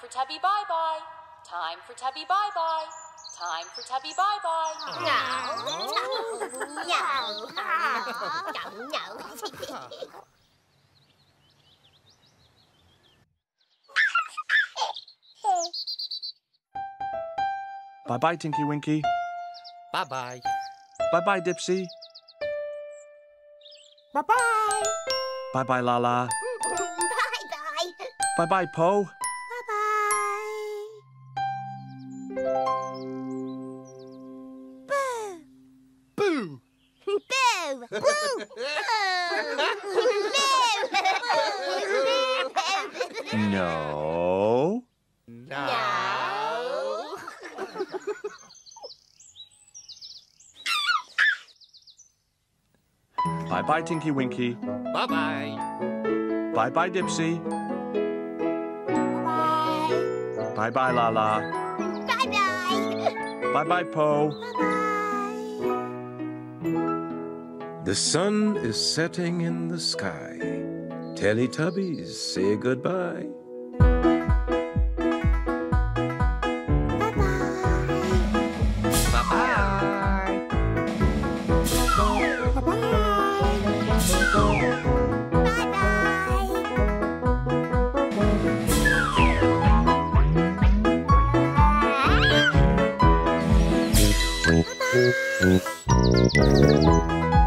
for Tubby Bye-Bye. Time for Tubby Bye-Bye. Time for Tubby Bye-Bye. No. Bye-bye, Tinky Winky. Bye-bye. Bye-bye, Dipsy. Bye-bye. Bye-bye, Lala. Bye-bye. Bye-bye, Po. Bye-bye. Boo! Boo! Boo! Boo! No. No. Bye-bye, Tinky Winky. Bye-bye. Bye-bye, Dipsy. Bye. Bye-bye, Lala. Bye-bye. Bye-bye, Po. Bye-bye. The sun is setting in the sky. Teletubbies, say goodbye. Bye-bye.